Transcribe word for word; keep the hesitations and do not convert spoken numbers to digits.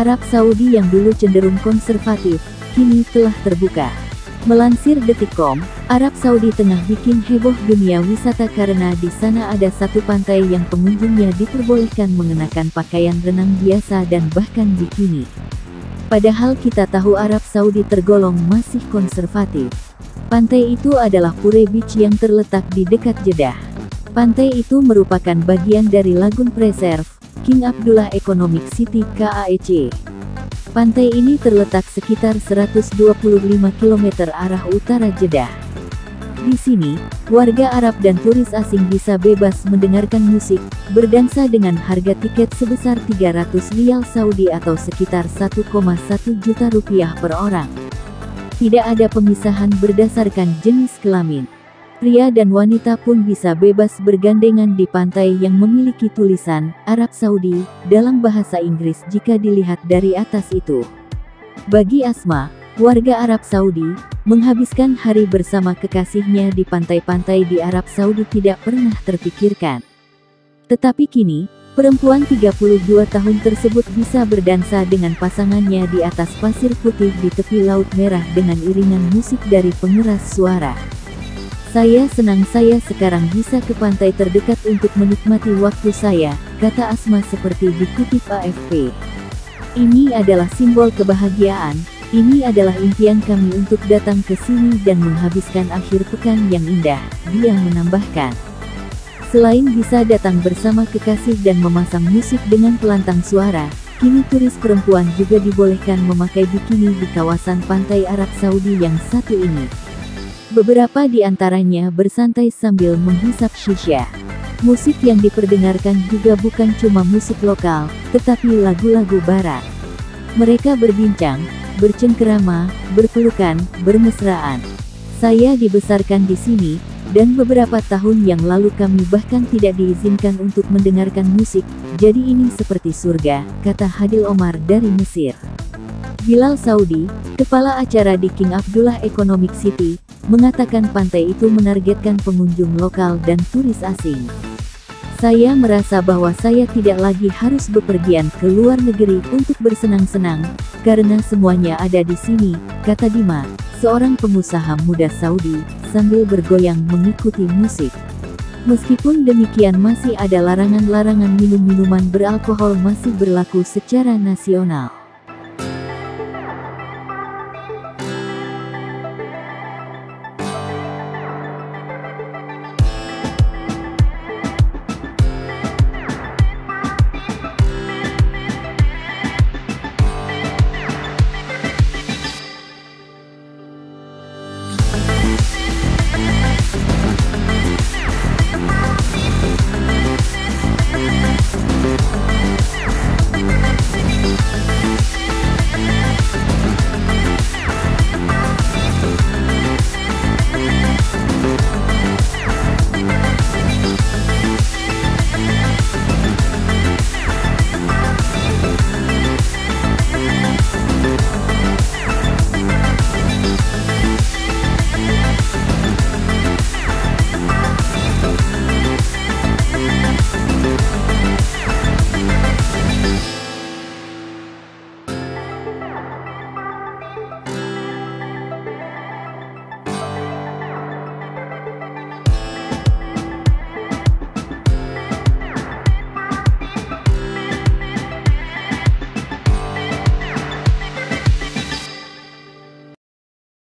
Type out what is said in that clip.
Arab Saudi yang dulu cenderung konservatif, kini telah terbuka. Melansir detik titik com, Arab Saudi tengah bikin heboh dunia wisata karena di sana ada satu pantai yang pengunjungnya diperbolehkan mengenakan pakaian renang biasa dan bahkan bikini. Padahal kita tahu Arab Saudi tergolong masih konservatif. Pantai itu adalah Pure Beach yang terletak di dekat Jeddah. Pantai itu merupakan bagian dari Lagoon Preserve, King Abdullah Economic City K A E C. Pantai ini terletak sekitar seratus dua puluh lima kilometer arah utara Jeddah. Di sini, warga Arab dan turis asing bisa bebas mendengarkan musik, berdansa dengan harga tiket sebesar tiga ratus rial Saudi atau sekitar satu koma satu juta rupiah per orang. Tidak ada pemisahan berdasarkan jenis kelamin. Pria dan wanita pun bisa bebas bergandengan di pantai yang memiliki tulisan Arab Saudi dalam bahasa Inggris jika dilihat dari atas itu. Bagi Asma, warga Arab Saudi, menghabiskan hari bersama kekasihnya di pantai-pantai di Arab Saudi tidak pernah terpikirkan. Tetapi kini, perempuan tiga puluh dua tahun tersebut bisa berdansa dengan pasangannya di atas pasir putih di tepi Laut Merah dengan iringan musik dari pengeras suara. Saya senang saya sekarang bisa ke pantai terdekat untuk menikmati waktu saya, kata Asma seperti dikutip A F P. Ini adalah simbol kebahagiaan, ini adalah impian kami untuk datang ke sini dan menghabiskan akhir pekan yang indah, dia menambahkan. Selain bisa datang bersama kekasih dan memasang musik dengan pelantang suara, kini turis perempuan juga dibolehkan memakai bikini di kawasan pantai Arab Saudi yang satu ini. Beberapa di antaranya bersantai sambil menghisap shisha. Musik yang diperdengarkan juga bukan cuma musik lokal, tetapi lagu-lagu barat. Mereka berbincang, bercengkerama, berpelukan, bermesraan. Saya dibesarkan di sini, dan beberapa tahun yang lalu kami bahkan tidak diizinkan untuk mendengarkan musik, jadi ini seperti surga, kata Hadil Omar dari Mesir. Bilal Saudi, kepala acara di King Abdullah Economic City, mengatakan pantai itu menargetkan pengunjung lokal dan turis asing. Saya merasa bahwa saya tidak lagi harus bepergian ke luar negeri untuk bersenang-senang, karena semuanya ada di sini, kata Dima, seorang pengusaha muda Saudi, sambil bergoyang mengikuti musik. Meskipun demikian masih ada larangan-larangan minum-minuman beralkohol masih berlaku secara nasional.